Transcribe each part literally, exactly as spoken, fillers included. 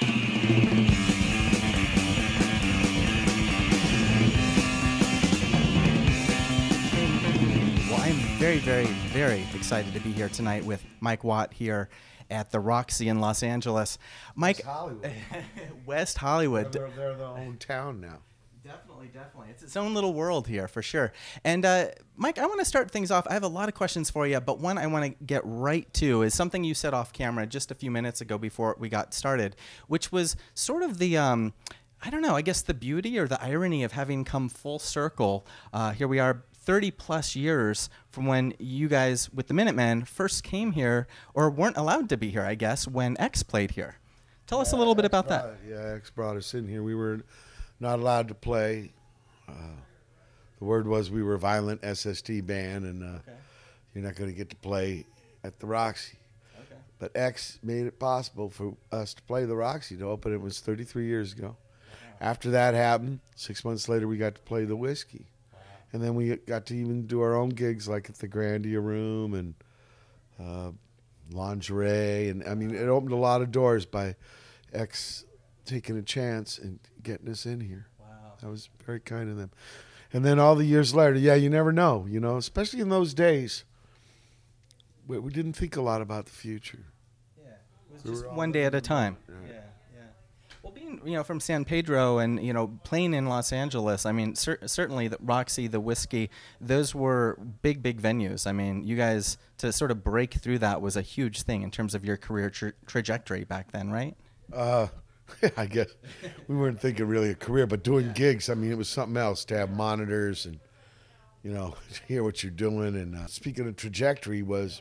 Very, very, very excited to be here tonight with Mike Watt here at the Roxy in Los Angeles. Mike, West Hollywood. West Hollywood. They're, they're their own town now. Definitely, definitely. It's its own little world here for sure. And uh, Mike, I want to start things off. I have a lot of questions for you, but one I want to get right to is something you said off camera just a few minutes ago before we got started, which was sort of the... Um, I don't know, I guess the beauty or the irony of having come full circle. Uh, here we are thirty plus years from when you guys with the Minutemen first came here, or weren't allowed to be here, I guess, when X played here. Tell yeah, us a little bit X about brought, that. Yeah, X brought us in here. We were not allowed to play. Uh, the word was we were a violent S S T band, and uh, okay. you're not going to get to play at the Roxy. Okay. But X made it possible for us to play the Roxy to open. It was thirty-three years ago. After that happened, six months later, we got to play the Whiskey. Wow. And then we got to even do our own gigs, like at the Grandia Room and uh, Lingerie. And, I mean, it opened a lot of doors by X taking a chance and getting us in here. Wow. That was very kind of them. And then all the years later, yeah, you never know, you know, especially in those days, we, we didn't think a lot about the future. Yeah, it was we just one day at a time. Right. Yeah. Well, being you know from San Pedro and you know playing in Los Angeles, I mean cer certainly the Roxy, the Whiskey, those were big, big venues. I mean, you guys to sort of break through that was a huge thing in terms of your career tra trajectory back then, right? Uh, I guess we weren't thinking really a career, but doing yeah. gigs. I mean, it was something else to have monitors and you know hear what you're doing. And uh, speaking of trajectory, was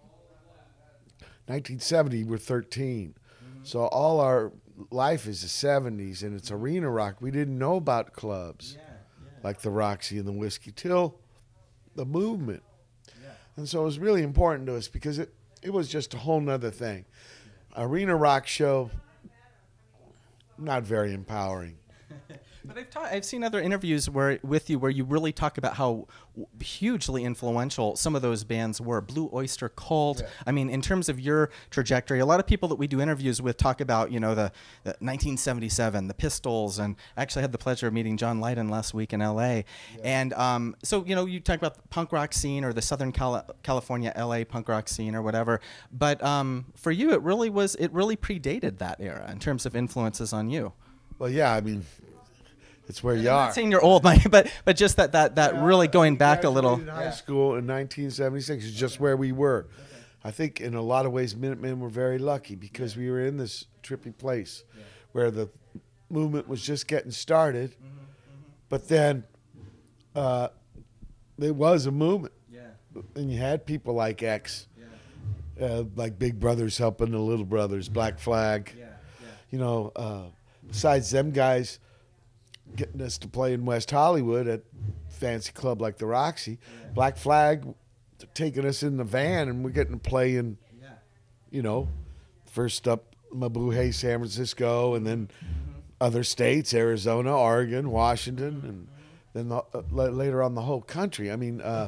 nineteen seventy. We're thirteen, mm-hmm. so all our life is the seventies, and it's arena rock. We didn't know about clubs yeah, yeah. like the Roxy and the Whiskey till the movement. Yeah. And so it was really important to us because it, it was just a whole nother thing. Yeah. Arena rock show, not very empowering. But I've, ta I've seen other interviews where with you where you really talk about how hugely influential some of those bands were. Blue Oyster Cult. Yeah. I mean, in terms of your trajectory, a lot of people that we do interviews with talk about, you know, the, the nineteen seventy-seven, the Pistols, and I actually had the pleasure of meeting John Lydon last week in L A. Yeah. And um, so, you know, you talk about the punk rock scene or the Southern Cali California, L A punk rock scene or whatever. But um, for you, it really was, it really predated that era in terms of influences on you. Well, yeah, I mean, it's where I'm you are. I'm not saying you're old, Mike, but but just that that that yeah, really going back a little. In high yeah. school in nineteen seventy-six is just where we were. Okay. I think in a lot of ways, Minutemen were very lucky because yeah. we were in this trippy place yeah. where the movement was just getting started, mm-hmm, mm-hmm. but then uh, there was a movement, yeah. and you had people like X, yeah. uh, like Big Brothers helping the Little Brothers, Black Flag, yeah. Yeah. you know. Uh, besides them guys getting us to play in West Hollywood at fancy club like the Roxy, yeah. Black Flag taking us in the van, and we're getting to play in, yeah. you know, first up Mabuhay, San Francisco, and then mm-hmm. other states, Arizona, Oregon, Washington, and mm-hmm. then the, uh, later on the whole country. I mean, uh,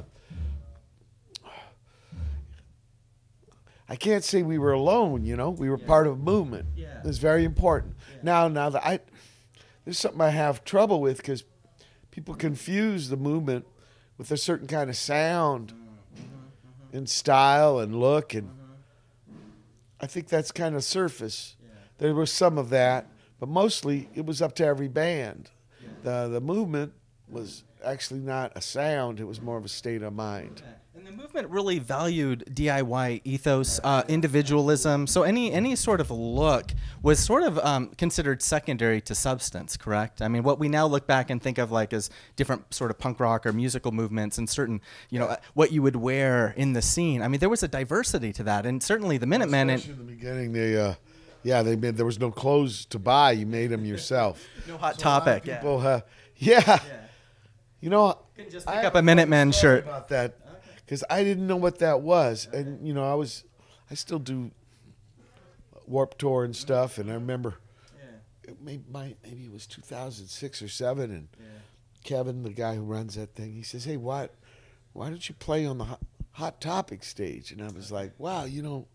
I can't say we were alone, you know. We were yeah. part of a movement. Yeah. It's very important. Yeah. Now, now that I... There's something I have trouble with because people confuse the movement with a certain kind of sound mm-hmm, mm-hmm. and style and look. And mm-hmm. I think that's kind of surface. Yeah. There was some of that, but mostly it was up to every band. Yeah. The, the movement was actually not a sound. It was more of a state of mind. Yeah. And the movement really valued D I Y ethos, uh, individualism. So any any sort of look was sort of um, considered secondary to substance, correct? I mean, what we now look back and think of like as different sort of punk rock or musical movements and certain, you know, what you would wear in the scene. I mean, there was a diversity to that, and certainly the Minutemen. Especially in the beginning, they, uh, yeah, they made there was no clothes to buy. You made them yourself. No Hot so Topic. People, yeah. Uh, yeah. yeah. You know, you can just pick up a Minutemen shirt. About that. Because I didn't know what that was, okay. and you know, I was, I still do Warped Tour and stuff, and I remember, yeah. it may, my, maybe it was two thousand six or seven, and yeah. Kevin, the guy who runs that thing, he says, "Hey, what? Why don't you play on the Hot, Hot Topic stage?" And I was like, "Wow, you know,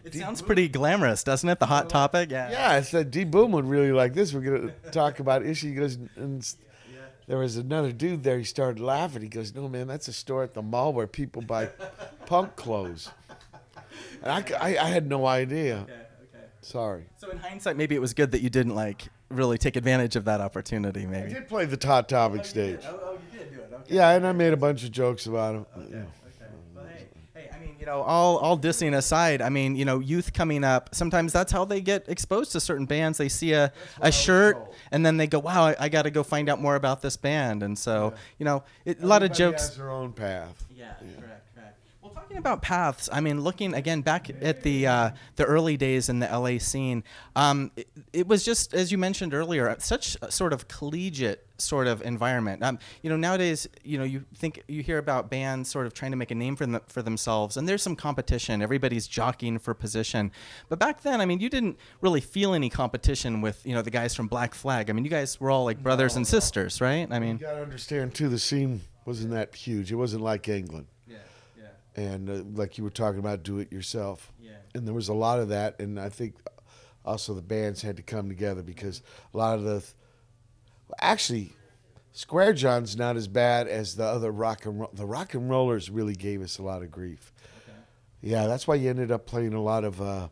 It sounds pretty glamorous, doesn't it? The Hot Topic, yeah. Yeah, I said D Boom would really like this. We're gonna talk about issue. He goes, and there was another dude there. He started laughing. He goes, "No, man, that's a store at the mall where people buy punk clothes." And I, I, I had no idea. Okay, okay. Sorry. So in hindsight, maybe it was good that you didn't like really take advantage of that opportunity. I Maybe. did play the Hot Topic stage. Oh, oh, you did do it. Okay. Yeah, and I made a bunch of jokes about him. Okay. Okay. Well, hey, hey, I mean, you know, all all dissing aside, I mean, you know, youth coming up, sometimes that's how they get exposed to certain bands. They see a, a shirt, and then they go, "Wow, I, I got to go find out more about this band." And so, Yeah. you know, it, a lot of Everybody jokes. has their own path. Yeah, correct, correct. Well, talking about paths, I mean, looking again back at the uh, the early days in the L A scene, um, it, it was just as you mentioned earlier, such a sort of collegiate sort of environment. Um, you know, nowadays, you know, you think you hear about bands sort of trying to make a name for them, for themselves, and there's some competition. Everybody's jockeying for position. But back then, I mean, you didn't really feel any competition with, you know, the guys from Black Flag. I mean, you guys were all like brothers No, and no. sisters, right? I You mean, got to understand too, the scene wasn't that huge. It wasn't like England. yeah, yeah, And uh, like you were talking about, do it yourself. yeah. And there was a lot of that, and I think also the bands had to come together because a lot of the, actually, Square John's not as bad as the other rock and roll. The rock and rollers really gave us a lot of grief. Okay. Yeah, that's why you ended up playing a lot of uh,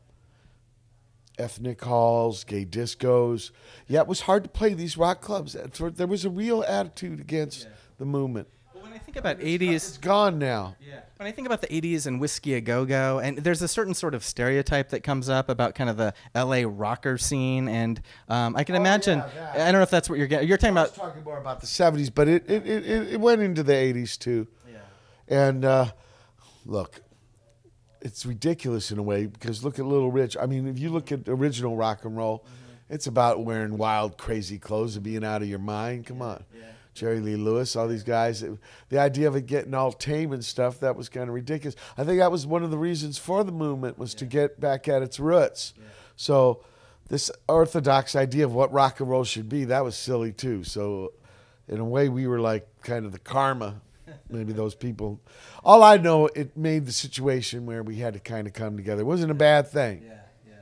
ethnic halls, gay discos. Yeah, it was hard to play these rock clubs. There was a real attitude against Yeah. the movement. Well, when I think about It's eighties, gone now. yeah. When I think about the eighties and Whiskey A Go Go, and there's a certain sort of stereotype that comes up about kind of the L A rocker scene, and um, I can Oh, imagine. yeah, that. I don't know if that's what you're getting. You're talking I was about. talking more about the seventies, but it it, it, it it went into the eighties too. Yeah. And uh, look, it's ridiculous in a way because look at Little Rich. I mean, if you look at original rock and roll, mm-hmm. it's about wearing wild, crazy clothes and being out of your mind. Come on. Yeah. Jerry Lee Lewis, all these guys. It, the idea of it getting all tame and stuff, that was kind of ridiculous. I think that was one of the reasons for the movement was yeah. to get back at its roots. Yeah. So this orthodox idea of what rock and roll should be, that was silly too. So in a way, we were like kind of the karma, maybe those people. All I know, it made the situation where we had to kind of come together. It wasn't a bad thing. Yeah.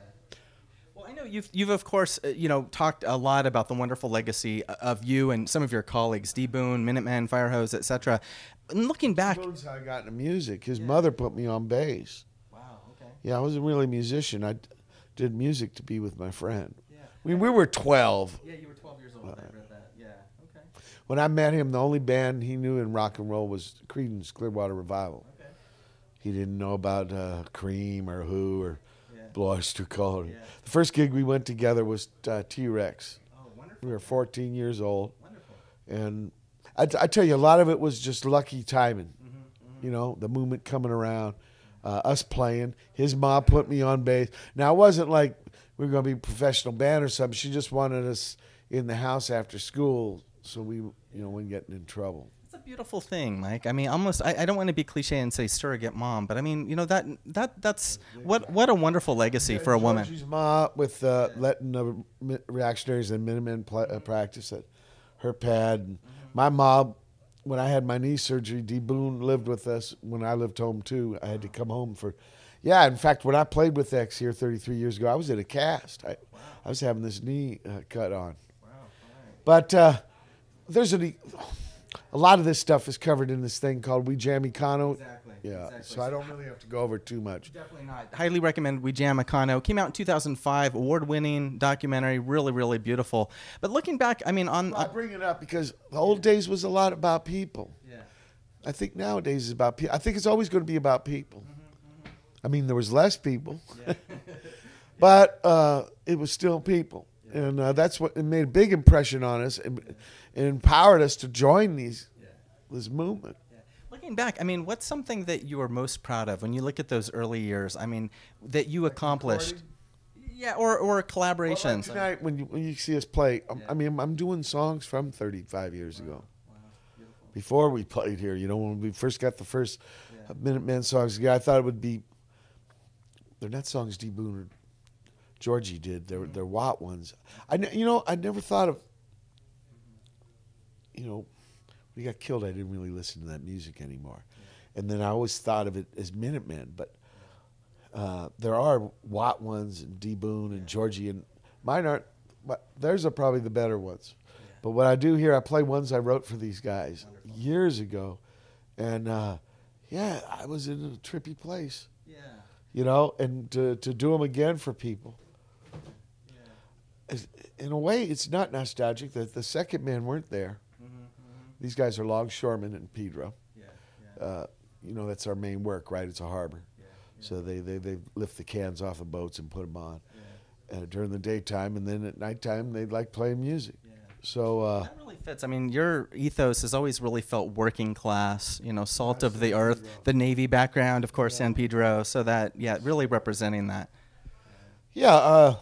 You've, you've of course, uh, you know, talked a lot about the wonderful legacy of you and some of your colleagues, D Boon, Minutemen, Firehose, et cetera. And looking back, D Boon's how I got into music. His yeah. mother put me on bass. Wow. Okay. Yeah, I wasn't really a musician. I d- did music to be with my friend. Yeah. I mean, we were twelve. Yeah, you were twelve years old. Uh, I read that. Yeah. Okay. When I met him, the only band he knew in rock and roll was Creedence Clearwater Revival. Okay. He didn't know about uh, Cream or Who or Blue Oyster Cult. Yeah. The first gig we went together was uh, T-Rex. Oh, wonderful. We were fourteen years old. Wonderful. And I, I tell you, a lot of it was just lucky timing. Mm-hmm, mm-hmm. You know, the movement coming around, uh, us playing. His mom put me on bass. Now, it wasn't like we were going to be a professional band or something. She just wanted us in the house after school so we, you know, wouldn't get in trouble. It's a beautiful thing, Mike. I mean, almost. I, I don't want to be cliche and say surrogate mom, but I mean, you know that that that's what what a wonderful legacy for a woman. Georgie's mom with uh, letting the reactionaries and Minutemen pl- uh, practice at her pad. And my mom, when I had my knee surgery, D Boon lived with us when I lived home too. I had to come home for. Yeah, in fact, when I played with X here thirty-three years ago, I was in a cast. I, Wow. I was having this knee uh, cut on. Wow. But uh, there's a. A lot of this stuff is covered in this thing called We Jam Econo. Exactly. Yeah, Exactly. so I don't really have to go over it too much. Definitely not. Highly recommend We Jam Econo. Came out in two thousand five, award-winning documentary, really, really beautiful. But looking back, I mean, on... Well, I bring it up because the old days was a lot about people. Yeah. I think nowadays is about people. I think it's always going to be about people. Mm-hmm, mm-hmm. I mean, there was less people, Yeah. but uh, it was still people. Yeah. And uh, that's what it made a big impression on us and, and empowered us to join these Yeah. this movement. Yeah. Looking back, I mean, what's something that you are most proud of when you look at those early years? I mean, that you accomplished. Yeah, or or collaborations. Well, like tonight, when you when you see us play, um, Yeah. I mean, I'm doing songs from thirty-five years Wow. ago. Wow. Beautiful. Before we played here, you know, when we first got the first Yeah. Minutemen songs, yeah, I thought it would be. They're not songs D Boon or Georgie did. They're they're Watt ones. I ne- you know I never thought of. You know, when he got killed, I didn't really listen to that music anymore, yeah. And then I always thought of it as Minutemen, but Uh, there are Watt ones and D Boone and Georgie, and mine aren't. But theirs are probably the better ones. Yeah. But what I do here, I play ones I wrote for these guys Wonderful. years ago, and uh, yeah, I was in a trippy place. Yeah. You know, and to to do them again for people. Yeah. In a way, it's not nostalgic that the second men weren't there. Mm-hmm, mm-hmm. These guys are longshoremen in Pedro. Yeah. Yeah. Uh, you know, that's our main work, right? It's a harbor. Yeah. Yeah. So they, they, they lift the cans off the boats and put them on. Yeah. Uh, during the daytime, and then at nighttime they like playing music. Yeah. So uh, that really fits. I mean, your ethos has always really felt working class. You know, salt of the earth, Pedro. The Navy background, of course, yeah. San Pedro. So that, yeah, really representing that. Yeah. Uh,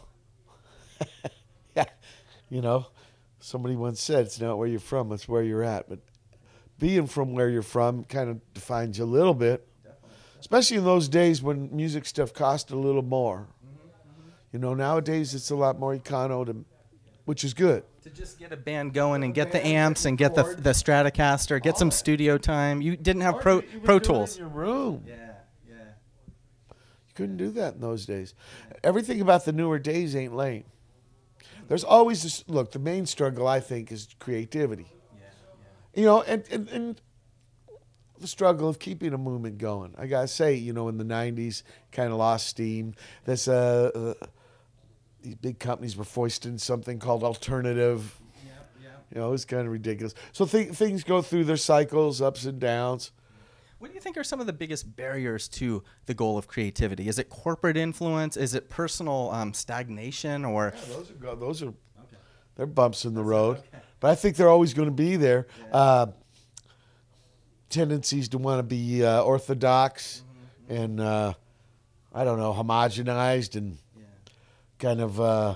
yeah. You know, somebody once said, "It's not where you're from; it's where you're at." But being from where you're from kind of defines you a little bit, Definitely. especially in those days when music stuff cost a little more. You know, nowadays it's a lot more econo, to, which is good. To just get a band going and get the amps and get the the Stratocaster, get some studio time. You didn't have Pro Pro Tools. In your room. Yeah, yeah. You couldn't do that in those days. Everything about the newer days ain't lame. There's always this, look, the main struggle, I think, is creativity. Yeah, yeah. You know, and, and, and the struggle of keeping a movement going. I gotta say, you know, in the nineties, kind of lost steam. This, uh, uh, these big companies were foisting something called alternative. Yeah, yeah. You know, it was kind of ridiculous. So th things go through their cycles, ups and downs. What do you think are some of the biggest barriers to the goal of creativity? Is it corporate influence? Is it personal um, stagnation? Or yeah, those are those are okay. They're bumps in the road, okay. But I think they're always going to be there. Yeah. Uh, tendencies to want to be uh, orthodox mm-hmm. and uh, I don't know, homogenized and yeah. kind of uh,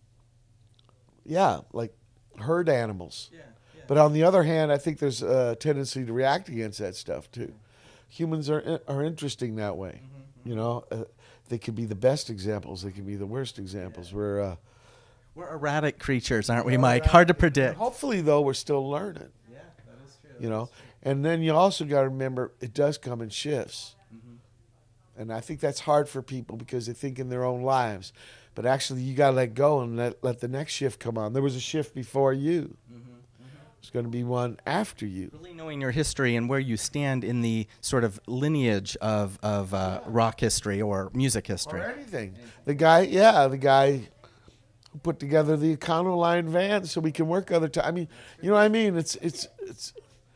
yeah, like herd animals. Yeah. Yeah. But on the other hand, I think there's a tendency to react against that stuff too. Humans are are interesting that way. Mm-hmm. You know, uh, they can be the best examples. They can be the worst examples. Yeah. We're uh, we're erratic creatures, aren't we, Mike? Hard to predict. Hopefully, though, we're still learning. Yeah, that is true. You know, and then you also got to remember it does come in shifts. Mm-hmm. And I think that's hard for people because they think in their own lives. But actually, you got to let go and let let the next shift come on. There was a shift before you. Mm-hmm. There's going to be one after you. Really knowing your history and where you stand in the sort of lineage of, of uh, yeah. rock history or music history. Or anything. The guy, yeah, the guy who put together the Econoline van so we can work other time. I mean, you know what I mean? It's, it's, it's,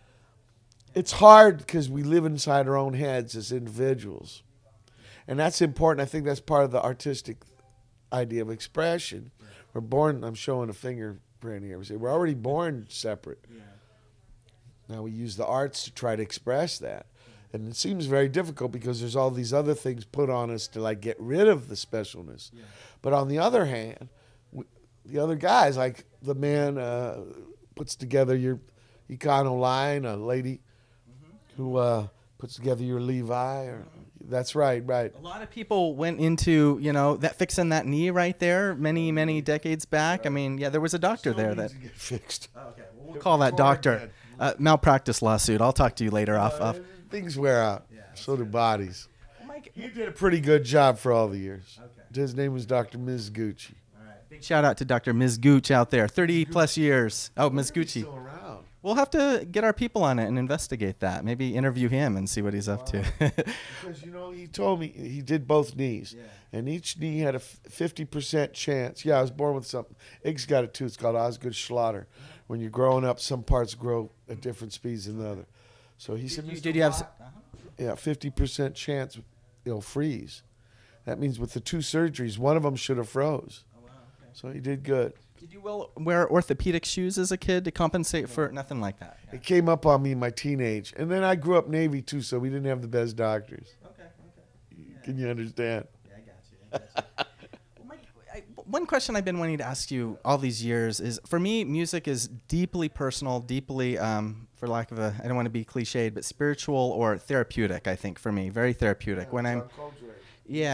it's hard because we live inside our own heads as individuals. And that's important. I think that's part of the artistic idea of expression. We're born, I'm showing a finger, here. We say we're already born separate. Yeah. Now we use the arts to try to express that, yeah. And it seems very difficult because there's all these other things put on us to like get rid of the specialness. Yeah. But on the other hand, we, the other guys, like the man uh, puts together your Econoline, a lady mm-hmm. who uh, puts together your Levi, or that's right, right. A lot of people went into, you know, that fixing that knee right there many, many decades back. I mean, yeah, there was a doctor there that get fixed. Oh, okay, well, we'll call that doctor. Uh, malpractice lawsuit. I'll talk to you later. Uh, off, off. Things wear out. Yeah, so do bodies. Well, Mike, he did a pretty good job for all the years. Okay. His name was Doctor Mizuguchi. All right. Big shout out to Doctor Mizuguchi out there. Thirty plus years. Oh, Mizuguchi. Still around. We'll have to get our people on it and investigate that. Maybe interview him and see what he's up to. Because, you know, he told me he did both knees. Yeah. And each knee had a fifty percent chance. Yeah, I was born with something. Ig's got it too. It's called Osgood Schlatter. When you're growing up, some parts grow at different speeds than the other. So he said, did you, did you have... Uh-huh. Yeah, fifty percent chance it'll freeze. That means with the two surgeries, one of them should have froze. Oh, wow. Okay. So he did good. Did you well wear orthopedic shoes as a kid to compensate for nothing like that? Yeah. It came up on me in my teenage. And then I grew up Navy, too, so we didn't have the best doctors. Okay, okay. Yeah. Can you understand? Yeah, I got you. I got you. Well, Mike, I, one question I've been wanting to ask you all these years is, for me, music is deeply personal, deeply, um, for lack of a, I don't want to be cliched, but spiritual or therapeutic, I think, for me. Very therapeutic. Yeah, when I'm, yeah.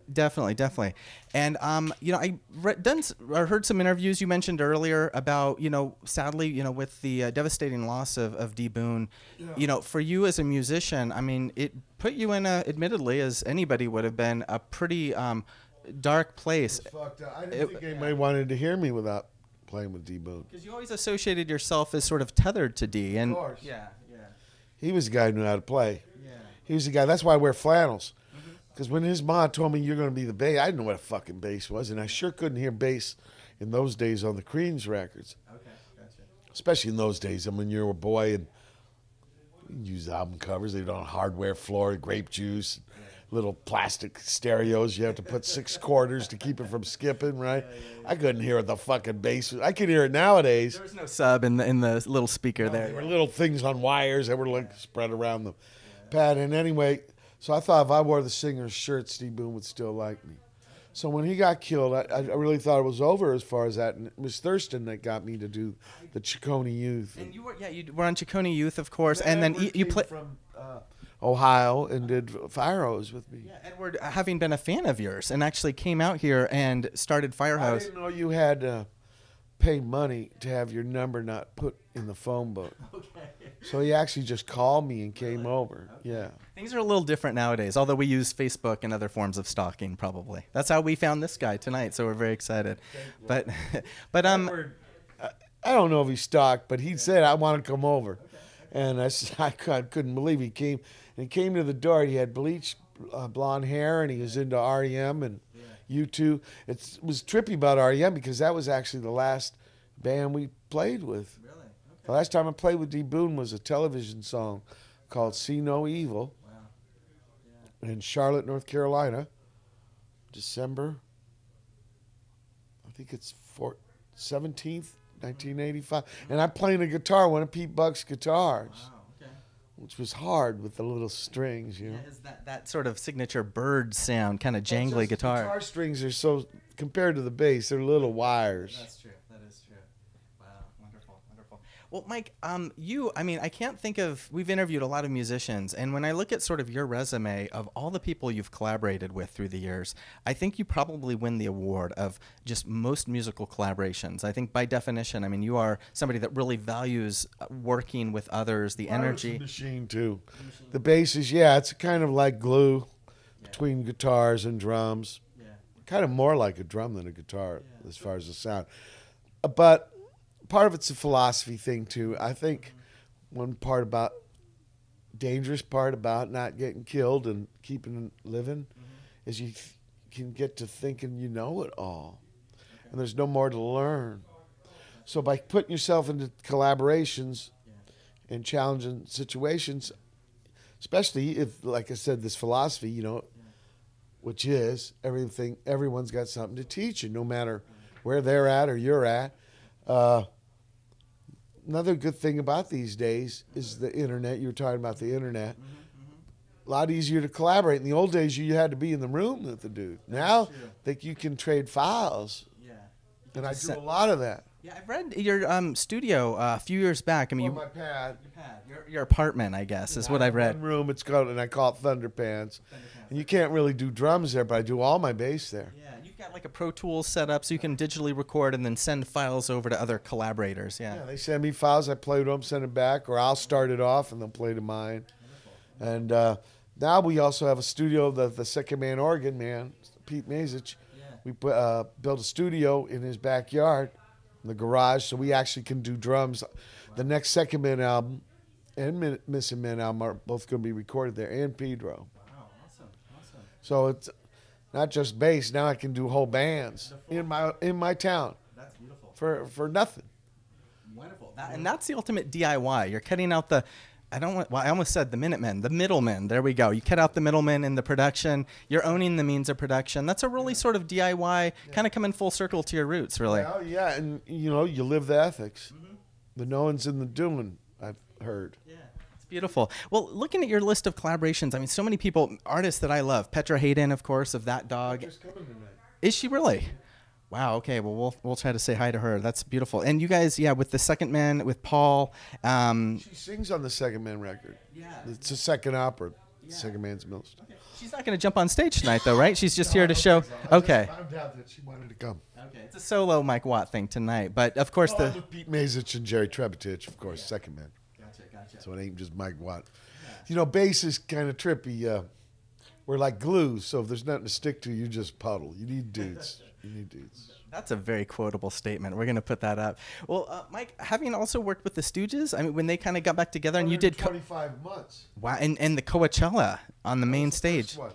Definitely, definitely. And um, you know, I read, done s- or heard some interviews you mentioned earlier about, you know, sadly, you know, with the uh, devastating loss of of D Boon, Yeah. you know, for you as a musician, I mean, it put you in a, admittedly, as anybody would have been, a pretty um, dark place. It was fucked up. I didn't It- think anybody wanted to hear me without playing with D Boon. Because you always associated yourself as sort of tethered to D, and course. yeah, yeah, He was the guy who knew how to play. yeah. He was the guy. That's why I wear flannels. Because when his mom told me you're going to be the bass, I didn't know what a fucking bass was, and I sure couldn't hear bass in those days on the Creedence records. Okay, gotcha. Especially in those days, and when you were a boy and you use album covers, they were on hardware floor, grape juice, little plastic stereos. You have to put six quarters to keep it from skipping, right? I couldn't hear the fucking bass. I can hear it nowadays. There was no sub in the in the little speaker There there. were little things on wires that were like spread around the pad. And anyway, so I thought if I wore the singer's shirt, Steve Boone would still like me. So when he got killed, I, I really thought it was over as far as that. And it was Thurston that got me to do the Chicone Youth. And you were, yeah, you were on Chicone Youth, of course, and then you, you played. from uh, Ohio and did Fire Hose with me. Yeah, Edward, uh, having been a fan of yours, and actually came out here and started I Firehouse. didn't know you had to pay money to have your number not put in the phone book. Okay. So he actually just called me and came over. Yeah. Things are a little different nowadays, although we use Facebook and other forms of stalking. Probably that's how we found this guy tonight. So we're very excited. But, but um, I- I don't know if he stalked, but he said, I want to come over. And I, s- I cou- couldn't believe he came. And he came to the door. He had bleached uh, blonde hair, and he was into R E M and U two. It's, it was trippy about R E M because that was actually the last band we played with. really, The last time I played with D Boone was a television song called See No Evil wow, in Charlotte, North Carolina, December, I think it's four, seventeenth, nineteen eighty-five. And I'm playing a guitar, one of Pete Buck's guitars, wow, okay. which was hard with the little strings, you know. Yeah, is that that sort of signature bird sound, kind of jangly Just the guitar? Guitar strings are so, compared to the bass, they're little wires. That's true. That is true. Wow, wonderful, wonderful. Well, Mike, um, you, I mean, I can't think of, we've interviewed a lot of musicians, and when I look at sort of your resume of all the people you've collaborated with through the years, I think you probably win the award of just most musical collaborations. I think by definition, I mean, you are somebody that really values uh, working with others, the Well, it's a energy. machine too. The bass is, yeah, it's kind of like glue between guitars and drums. Yeah. Kind of more like a drum than a guitar as far as the sound. Uh, But part of it's a philosophy thing too. I think one part about dangerous part about not getting killed and keeping living is you th- can get to thinking you know it all, and there's no more to learn. So by putting yourself into collaborations and challenging situations, especially if, like I said, this philosophy, you know, which is everything, everyone's got something to teach you, no matter where they're at or you're at. Uh, another good thing about these days is the internet. You were talking about the internet. A lot easier to collaborate. In the old days, you had to be in the room with the dude. Now, true. that you can trade files, Yeah. and I just do set- a lot of that. Yeah, I've read your um, studio uh, a few years back. I mean, On you, my pad. your, your apartment, I guess, is what I've read. One room, it's called, and I call it Thunder Pants. And you can't really do drums there, but I do all my bass there. Yeah, you've got like a Pro Tools set up so you can digitally record and then send files over to other collaborators. Yeah. Yeah, they send me files, I play to them, send it back, or I'll start it off and they'll play to mine. And uh, now we also have a studio, the, the second man organ man, Pete Mazich. Yeah. We put, uh, built a studio in his backyard, in the garage, so we actually can do drums. The next Second Man album and Min- Missing Men album are both going to be recorded there, and Pedro. Wow, awesome, awesome. So it's not just bass. Now I can do whole bands in my in my town That's beautiful. for for nothing. Wonderful. That, and that's the ultimate D I Y. You're cutting out the, I don't want, well, I almost said the Minutemen, the middlemen. There we go. You cut out the middlemen in the production. You're owning the means of production. That's a really sort of D I Y, kind of coming full circle to your roots, really. Well, yeah, and you know you live the ethics. The knowing's in the doing. I've heard. Yeah, it's beautiful. Well, looking at your list of collaborations, I mean, so many people, artists that I love. Petra Hayden, of course, of That Dog. Just coming tonight. Is she really? Wow. Okay. Well, we'll we'll try to say hi to her. That's beautiful. And you guys, yeah, with the Second Man, with Paul. Um, She sings on the Second Man record. yeah. It's a second opera. yeah. Second Man's Mills. Okay. She's not going to jump on stage tonight, though, right? She's just no, here to show. So. Okay. I found out that she wanted to come. Okay. It's a solo Mike Watt thing tonight, but of course oh, the with Pete Mazich and Jerry Trebetich, of course, yeah. Second Man. Gotcha, gotcha. So it ain't just Mike Watt. Yeah. You know, bass is kind of trippy. Uh, we're like glue, so if there's nothing to stick to, you just puddle. You need dudes. You need dudes. That's a very quotable statement. We're going to put that up. Well, uh, Mike, having also worked with the Stooges, I mean, when they kind of got back together and you did twenty-five months. Wow, and, and the Coachella on the that main the stage. Wow.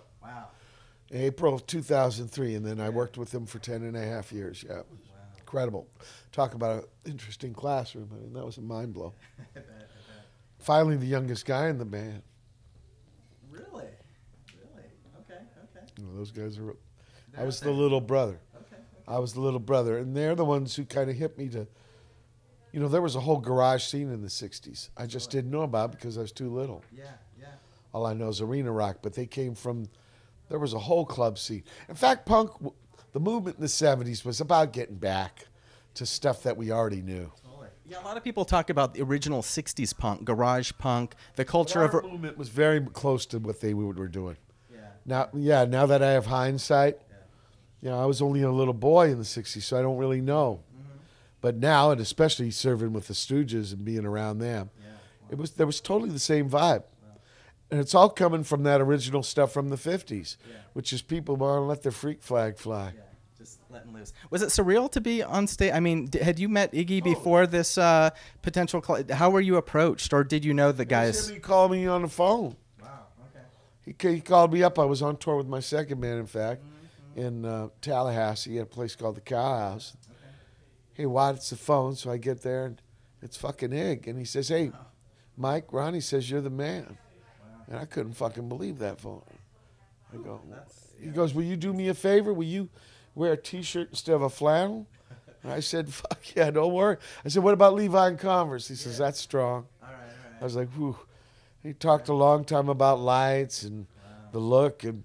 In April two thousand three, and then I worked with them for ten and a half years. Yeah, wow. Incredible. Talk about an interesting classroom. I mean, that was a mind blow. I bet, I bet. Finally, the youngest guy in the band. Really? Really? Okay, okay. You know, those guys are. I was the little brother. I was the little brother, and they're the ones who kind of hit me to, you know, there was a whole garage scene in the sixties. I just didn't know about it because I was too little. Yeah, yeah. All I know is arena rock, but they came from, there was a whole club scene. In fact, punk, the movement in the seventies was about getting back to stuff that we already knew. Yeah, a lot of people talk about the original sixties punk, garage punk, the culture but our of... movement was very close to what they were doing. Yeah. Now, yeah, now that I have hindsight, you know, I was only a little boy in the sixties, so I don't really know. Mm-hmm. But now, and especially serving with the Stooges and being around them, yeah. Wow. it was there was totally the same vibe. Wow. And it's all coming from that original stuff from the fifties, yeah. which is people want to let their freak flag fly. Yeah, just letting loose. Was it surreal to be on stage? I mean, d- had you met Iggy before oh. this uh, potential cl- How were you approached, or did you know the guys? He called me on the phone. Wow, okay. He, he called me up. I was on tour with my second band, in fact. Mm-hmm. In uh, Tallahassee at a place called the Cow House. Okay. Hey, Watt, it's the phone. So I get there, and it's fucking Ig. And he says, hey, wow. Mike, Ronnie says you're the man. Wow. And I couldn't fucking believe that phone. I go, That's, yeah. He goes, will you do me a favor? Will you wear a T-shirt instead of a flannel? And I said, fuck yeah, don't worry. I said, what about Levi and Converse? He yeah. says, that's strong. All right, all right. I was like, whew. He talked a long time about lights and wow. the look and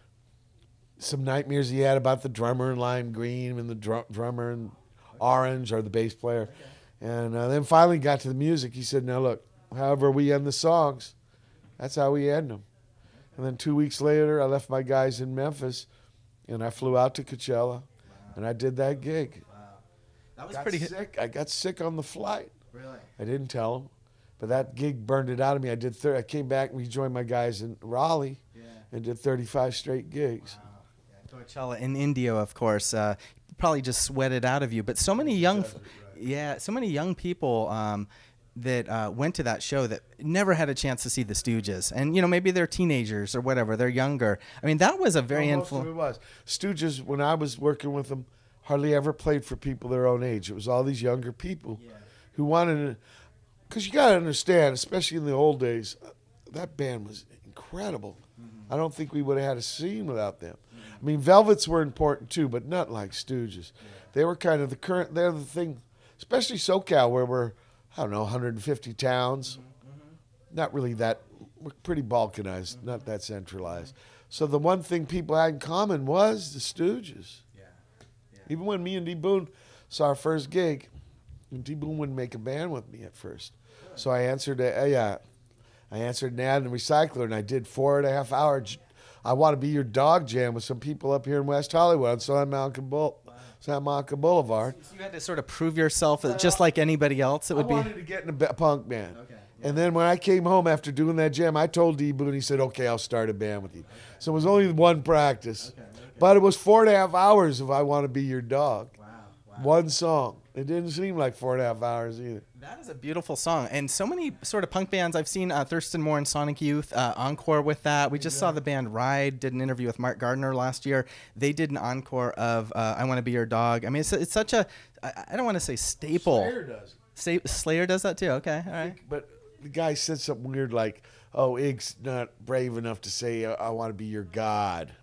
some nightmares he had about the drummer in lime green and the dr- drummer in okay. orange or the bass player. Okay. And uh, then finally got to the music. He said, now look, however we end the songs, that's how we end them. And then two weeks later, I left my guys in Memphis, and I flew out to Coachella, wow. and I did that gig. Wow. That was got pretty sick. I got sick on the flight. Really? I didn't tell them. But that gig burned it out of me. I did. Thir- I came back and rejoined my guys in Raleigh yeah. and did thirty-five straight gigs. Wow. Coachella in Indio, of course, uh, probably just sweated out of you. But so many young, right. yeah, so many young people um, that uh, went to that show that never had a chance to see the Stooges, and you know maybe they're teenagers or whatever, they're younger. I mean, that was a very no, influential. It was Stooges when I was working with them. Hardly ever played for people their own age. It was all these younger people yeah. who wanted to. Because you got to understand, especially in the old days, that band was incredible. Mm-hmm. I don't think we would have had a scene without them. I mean, Velvets were important too, but not like Stooges. Yeah. They were kind of the current, they're the thing, especially SoCal, where we're, I don't know, one hundred fifty towns. Mm-hmm. Mm-hmm. Not really that, we're pretty balkanized, mm-hmm. not that centralized. So the one thing people had in common was the Stooges. Yeah. Yeah. Even when me and D. Boone saw our first gig, D. Boone wouldn't make a band with me at first. Really? So I answered, uh, yeah, I answered an ad in the Recycler, and I did four and a half hours I Want to Be Your Dog jam with some people up here in West Hollywood on Santa Monica, Boul- wow. Santa Monica Boulevard. So you had to sort of prove yourself uh, just like anybody else. It would I be. wanted to get in a b- punk band. Okay. Yeah. And then when I came home after doing that jam, I told D. Boone, he said, okay, I'll start a band with you. Okay. So it was only one practice. Okay. Okay. But it was four and a half hours of I Want to Be Your Dog. Wow. Wow. One song. It didn't seem like four and a half hours either. That is a beautiful song. And so many sort of punk bands. I've seen uh, Thurston Moore and Sonic Youth uh, encore with that. We just yeah. saw the band Ride did an interview with Mark Gardner last year. They did an encore of uh, I Want to Be Your Dog. I mean, it's, it's such a, I, I don't want to say staple. Slayer does. Sa- Slayer does that too? Okay, all right. But the guy said something weird like, oh, Ig's not brave enough to say I, I want to be your God.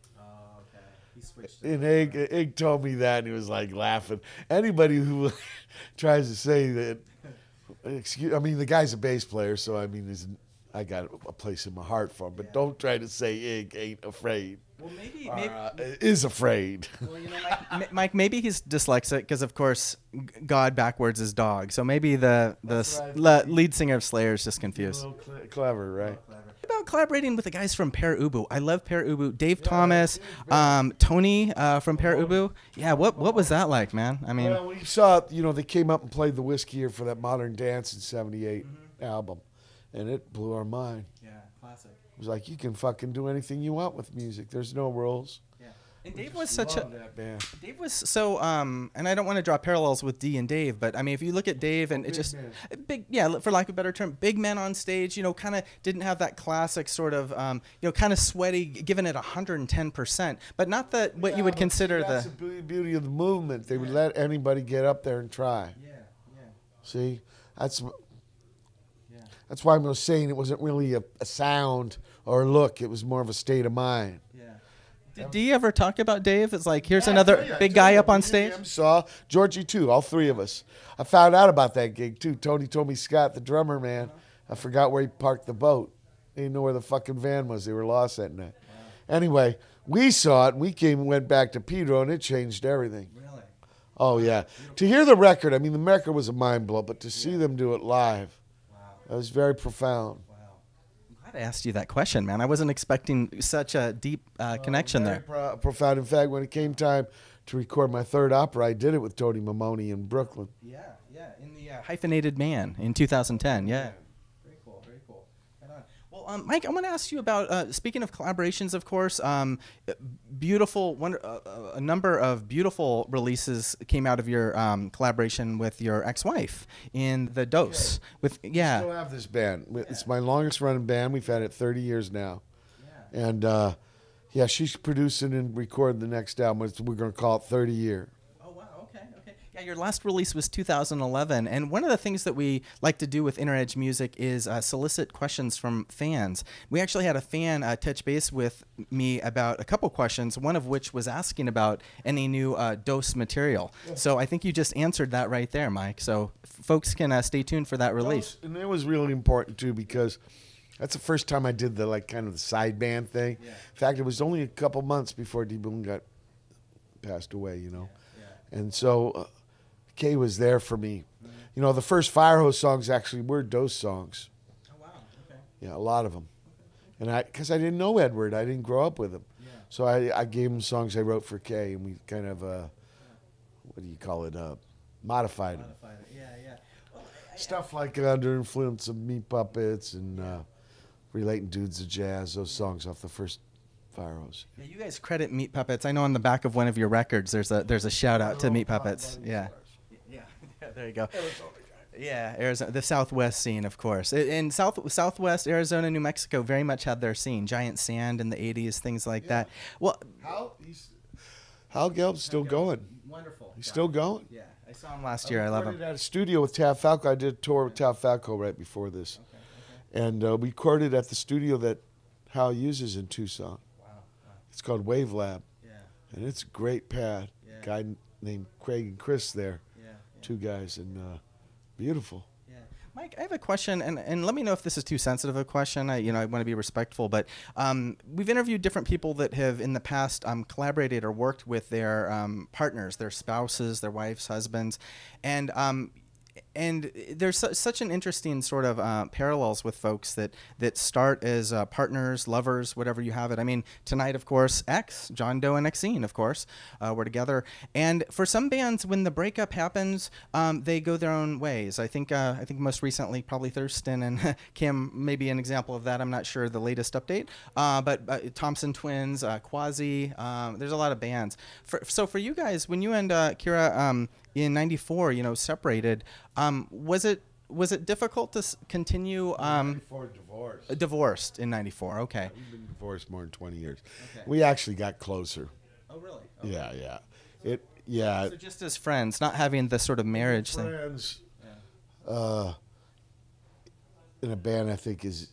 And Ig, Ig told me that, and he was like laughing. Anybody who tries to say that, excuse, I mean, the guy's a bass player, so I mean, I got a place in my heart for him. But yeah. don't try to say Ig ain't afraid. Well, maybe, or, maybe uh, is afraid. Well, you know, Mike, Mike, maybe he's dyslexic because, of course, God backwards is dog. So maybe the the le- lead singer of Slayer is just confused. A little cl- clever, right? about collaborating with the guys from Pere Ubu? I love Pere Ubu. Dave yeah, Thomas, um, Tony uh, from Pere Ubu. Yeah, what what was that like, man? I mean, well, we saw, you know, they came up and played the Whiskey here for that Modern Dance in seventy-eight mm-hmm. album, and it blew our mind. Yeah, classic. It was like, you can fucking do anything you want with music. There's no rules. And Dave was such a that band. Dave was so um and I don't want to draw parallels with Dee and Dave, but I mean if you look at Dave and oh, it just man. big yeah for lack of a better term, big men on stage, you know, kind of didn't have that classic sort of um you know kind of sweaty, giving it one hundred ten percent, but not that what yeah, you would consider that's the the beauty of the movement. They yeah. would let anybody get up there and try. Yeah, yeah. See, that's yeah. That's why I'm saying it wasn't really a, a sound or a look. It was more of a state of mind. Yeah. Did Dee ever talk about Dave? It's like, here's yeah, another you, big guy up on stage. Saw Georgie too, all three of us. I found out about that gig too. Tony told me Scott, the drummer man, I forgot where he parked the boat. They didn't know where the fucking van was. They were lost that night. Wow. Anyway, we saw it. And we came and went back to Pedro, and it changed everything. Really? Oh yeah. To hear the record, I mean, the record was a mind blow, but to see yeah. them do it live, wow. that was very profound. I asked you that question, man. I wasn't expecting such a deep uh, connection uh, there. Pro- profound. In fact, when it came time to record my third opera, I did it with Tony Mamoni in Brooklyn. Yeah, yeah, in the uh, Hyphenated Man in two thousand ten. Yeah. Very cool, very cool. Right on. Well, um, Mike, I want to ask you about, uh, speaking of collaborations, of course, um, beautiful, wonder, uh, a number of beautiful releases came out of your um, collaboration with your ex-wife in The Dose. Yeah. With yeah. I still have this band. Yeah. It's my longest running band. We've had it thirty years now. Yeah. And uh, yeah, she's producing and recording the next album. We're going to call it thirty Year. Yeah, your last release was two thousand eleven, and one of the things that we like to do with Inner Edge Music is uh, solicit questions from fans. We actually had a fan uh, touch base with me about a couple questions, one of which was asking about any new uh, Dose material. Yeah. So I think you just answered that right there, Mike. So f folks can uh, stay tuned for that release. Dose, and it was really important, too, because that's the first time I did the like kind of the side band thing. Yeah. In fact, it was only a couple months before D. Boon got passed away, you know. Yeah. Yeah. And so uh, Kay was there for me. Mm-hmm. You know, the first Firehose songs actually were Dose songs. Oh, wow. Okay. Yeah, a lot of them. Okay. And I, because I didn't know Edward. I didn't grow up with him. Yeah. So I, I gave him songs I wrote for Kay, and we kind of, uh, yeah. what do you call it, uh, modified, modified it. Yeah, yeah. Well, I, Stuff like uh, Under Influence of Meat Puppets and uh, Relating Dudes of Jazz, those songs off the first Firehose. Yeah, you guys credit Meat Puppets. I know on the back of one of your records there's a there's a shout out to Meat Puppets. Yeah. Yeah. Yeah, there you go. Arizona. Yeah, Arizona, the Southwest scene, of course. In South Southwest Arizona, New Mexico, very much had their scene. Giant Sand in the eighties, things like yeah. that. Well, Hal, he's, Hal Gelb's still Hal going. Wonderful. He's guy. still going. Yeah, I saw him last year. I, I love him. At a studio with Tav Falco. I did a tour with Tav Falco right before this, okay, okay. and uh, we recorded at the studio that Hal uses in Tucson. Wow. Wow. It's called Wave Lab. Yeah. And it's a great pad. Yeah. Guy named Craig and Chris there. Yeah. Yeah. Two guys, and uh, beautiful. Yeah. Mike, I have a question, and, and let me know if this is too sensitive a question. I, you know, I want to be respectful, but um, we've interviewed different people that have in the past um, collaborated or worked with their um, partners, their spouses, their wives, husbands, and um, and there's su such an interesting sort of uh, parallels with folks that that start as uh, partners, lovers, whatever you have it. I mean, tonight, of course, X, John Doe and Exene, of course, uh, were together. And for some bands, when the breakup happens, um, they go their own ways. I think uh, I think most recently, probably Thurston and Kim may be an example of that. I'm not sure the latest update. Uh, but uh, Thompson Twins, uh, Quasi, um, there's a lot of bands. For, so for you guys, when you and uh, Kira um, in ninety-four, you know, separated, um, was it was it difficult to s continue? Um, ninety-four divorced. Divorced in ninety-four. Okay. Yeah, we've been divorced more than twenty years. Okay. We actually got closer. Oh, really? Okay. Yeah, yeah. It, yeah. So just as friends, not having this sort of marriage friends, thing. Friends. Yeah. Uh, in a band, I think is,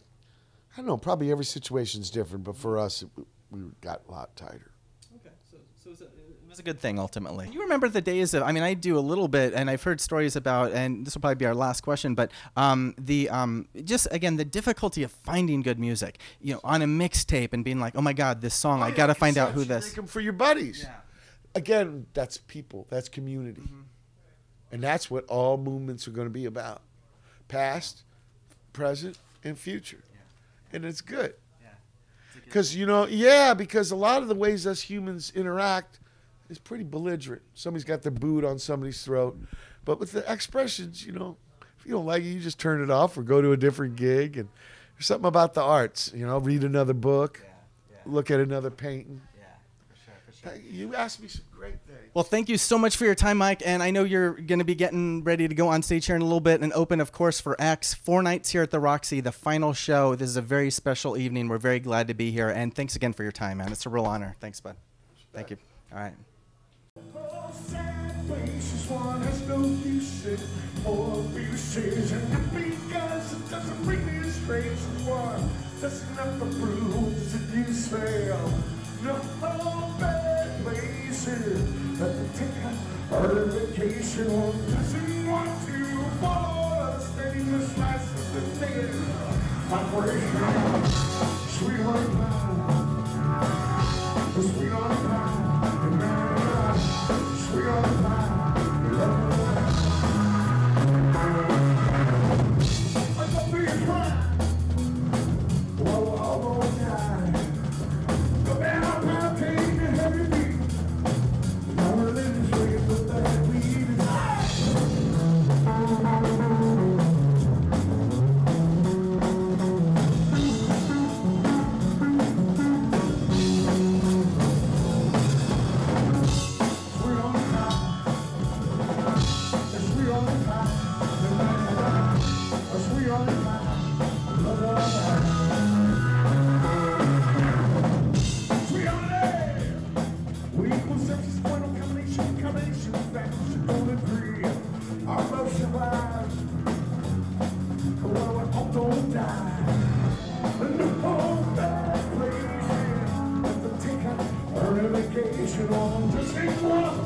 I don't know. Probably every situation's different, but for us, it, we got a lot tighter. Okay. So, so is it, it was a good thing ultimately. You remember the days of, I mean, I do a little bit, and I've heard stories about, and this will probably be our last question, but um, the um, just again the difficulty of finding good music, you know, on a mixtape and being like, oh my God, this song, oh, I yeah, got to find out who you this. Make them for your buddies. Yeah. Again, that's people, that's community, mm-hmm. and that's what all movements are going to be about: past, present, and future. and it's good. Because, you know, yeah, because a lot of the ways us humans interact is pretty belligerent. Somebody's got their boot on somebody's throat. But with the expressions, you know, if you don't like it, you just turn it off or go to a different gig. And there's something about the arts, you know, read another book, yeah, yeah. look at another painting. Yeah, for sure, for sure. You asked me some great things. Well, thank you so much for your time, Mike. And I know you're going to be getting ready to go on stage here in a little bit and open, of course, for X. Four nights here at the Roxy, the final show. This is a very special evening. We're very glad to be here. And thanks again for your time, man. It's a real honor. Thanks, bud. Thank you. All right. But the ticket, our vacation doesn't want to follow us. Dangerous license to take operation. Sweet on the pie, sweet on the pie, sweet on the pie. I don't be a crime. Whoa, whoa, whoa, die. Go down, I'll take the heavy beat. On, just ain't one.